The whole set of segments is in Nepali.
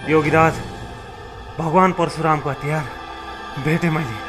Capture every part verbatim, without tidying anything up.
योगीराज, भगवान परशुरामको हतियार भेटे मैले।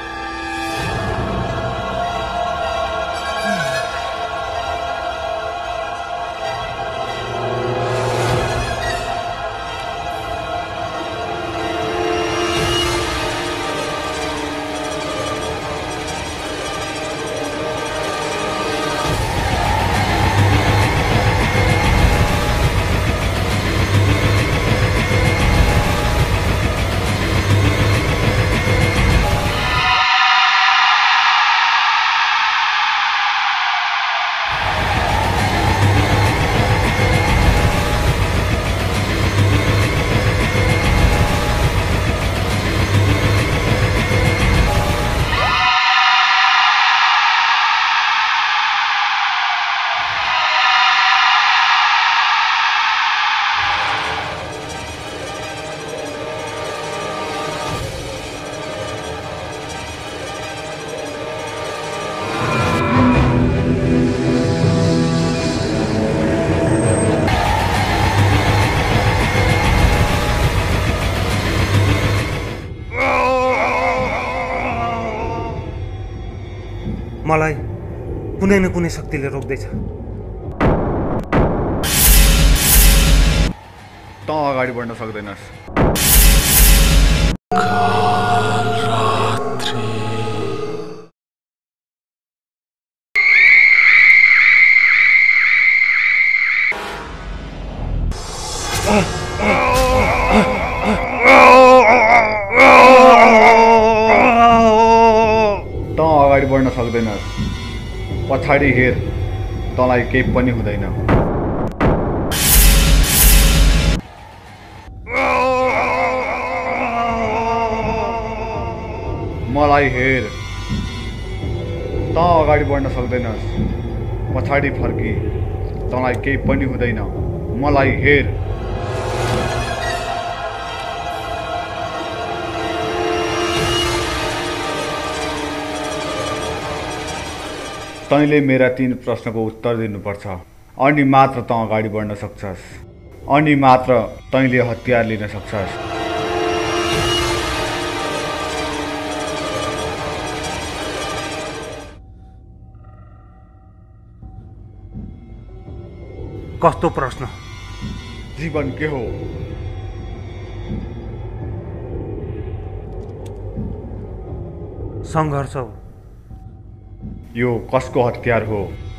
मलाई कुनै न कुनै शक्तिले रोक्दैछ। त अगाडि बढ्न सक्दैनस्। त अगाडि बढ्न सक्दैनस्। पछाडि हेर, तँलाई केही पनि हुँदैन। मलाई हेर, त अगाडि बढ्न सक्दैनस्। पछाडि फर्की, तँलाई केही पनि हुँदैन। मलाई हेर। तैँले मेरा तीन प्रश्नको उत्तर दिनुपर्छ, अनि मात्र तँ अगाडि बढ्न सक्छस्, अनि मात्र तैँले हतियार लिन सक्छस्। कस्तो प्रश्न? जीवन के हो? सङ्घर्ष हो। यो कसको हतियार हो?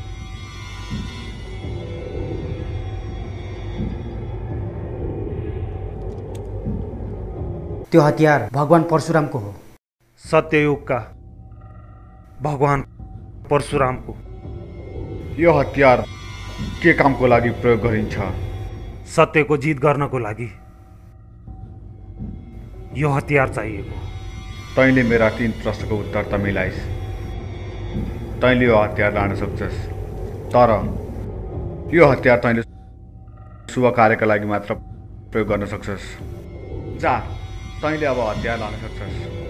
त्यो हतियार भगवान परशुरामको हो। सत्ययुगका भगवान परशुरामको। यो हतियार के कामको लागि प्रयोग गरिन्छ? सत्यको जित गर्नको लागि यो हतियार चाहिएको। तैँले मेरा तीन प्रश्नको उत्तर त मिलाइस्। तैँले यो हतियार लान सक्छस्, तर यो हतियार तैँले शुभ कार्यका लागि मात्र प्रयोग गर्न सक्छस्। जा, तैँले अब हतियार लान सक्छस्।